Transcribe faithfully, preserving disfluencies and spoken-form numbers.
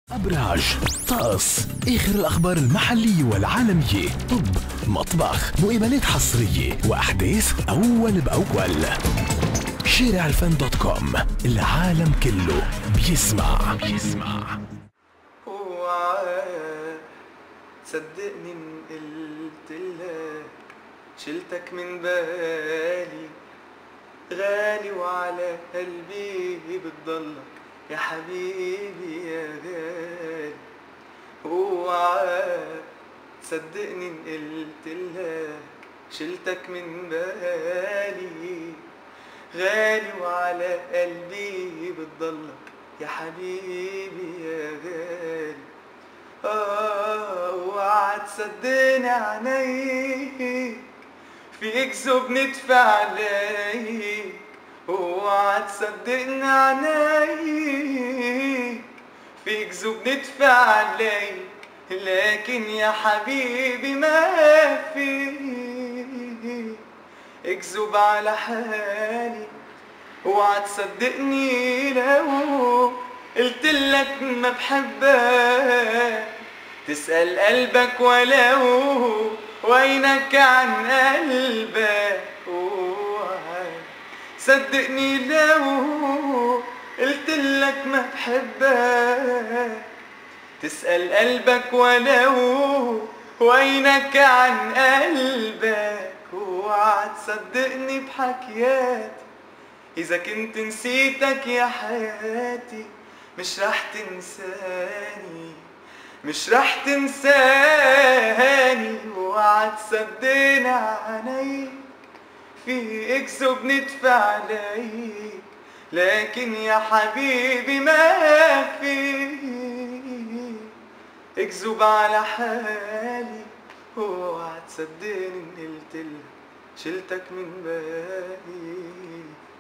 أبراج، طقس، آخر الأخبار المحلية والعالمية، طب، مطبخ، مقابلات حصرية وأحداث أول بأول. شارع الفن دوت كوم، العالم كله بيسمع بيسمع. اوعى تصدقني إن قلتلك شلتك من بالي، غالي وعلى قلبي بتضلك يا حبيبي يا غالي. اوعى تصدقني إن قلتلك شلتك من بالي، غالي وعلى قلبي بتضلك يا حبيبي يا غالي. آه اوعى تصدقني عينيك فيك ذوب ندفع عليك، اوعى تصدقني عينيك فيك ذوب ندفع عليك، لكن يا حبيبي ما فيك اكذب على حالي. اوعى تصدقني لو قلتلك ما بحبك، تسأل قلبك ولو وينك عن قلبك. اوعى صدقني لو قلتلك ما بحبك، تسأل قلبك ولو وينك عن قلبك. اوعى تصدقني بحكياتي إذا كنت نسيتك يا حياتي، مش رح تنساني مش رح تنساني. اوعى تصدقني عينيك في اكذب ندفع عليك، لكن يا حبيبي ما في اكذب على حالي. اوعى تصدقني إن قلتلك شلتك من بالي.